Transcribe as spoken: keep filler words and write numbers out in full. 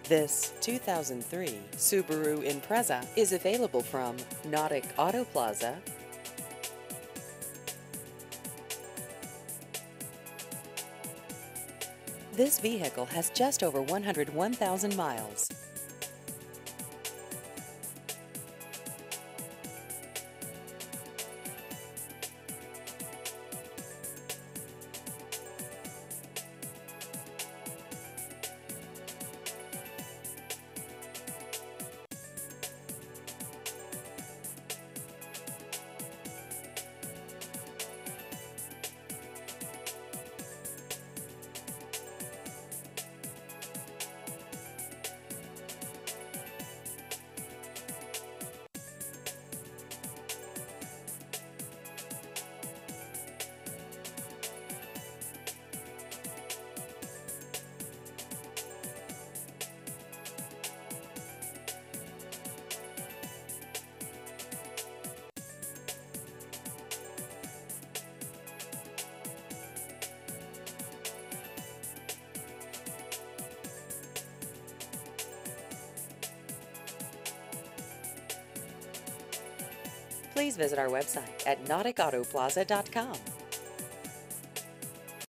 This two thousand three Subaru Impreza is available from Nautic Auto Plaza. This vehicle has just over one hundred one thousand miles. Please visit our website at nautic auto plaza dot com.